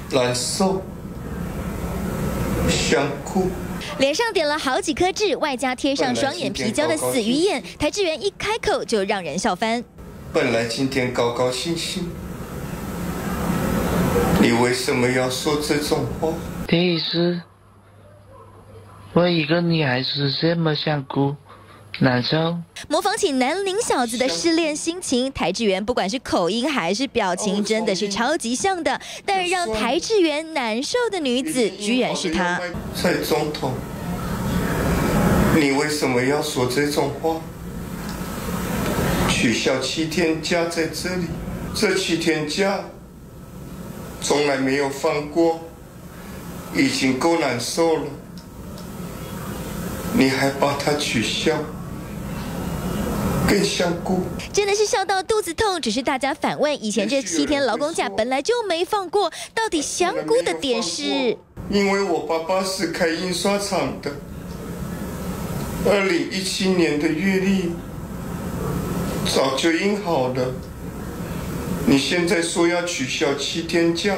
难受，想哭。 脸上点了好几颗痣，外加贴上双眼皮胶的死鱼眼，台志源一开口就让人笑翻。 本来今天高高兴兴，你为什么要说这种话？ 第一次，我一个女孩子这么想哭。 难受， 模仿起南宁小子的失恋心情，台志源不管是口音还是表情，真的是超级像的。但让台志源难受的女子，居然是他。 蔡总统，你为什么要说这种话？取消7天假在这里，这7天假从来没有放过，已经够难受了，你还把它取消？ 更香菇， 真的是笑到肚子痛。只是大家反问，以前这7天劳工假本来就没放过，到底香菇的点是？ 因为我爸爸是开印刷厂的，2017年的月历早就印好了。你现在说要取消7天假，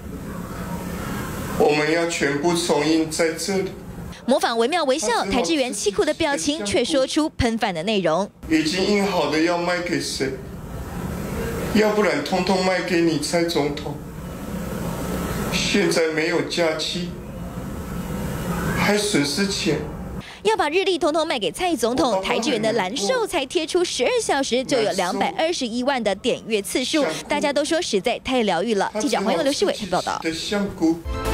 我们要全部重印在这里。 模仿惟妙惟肖，台志源凄苦的表情，却说出喷饭的内容。 已经印好的要卖给谁？要不然通通卖给你，蔡总统。现在没有假期，还损失钱。 要把日历通通卖给蔡总统，台志源的蓝瘦才贴出12小时就有221万的点阅次数，大家都说实在太疗愈了。记者黄佑刘世伟报道。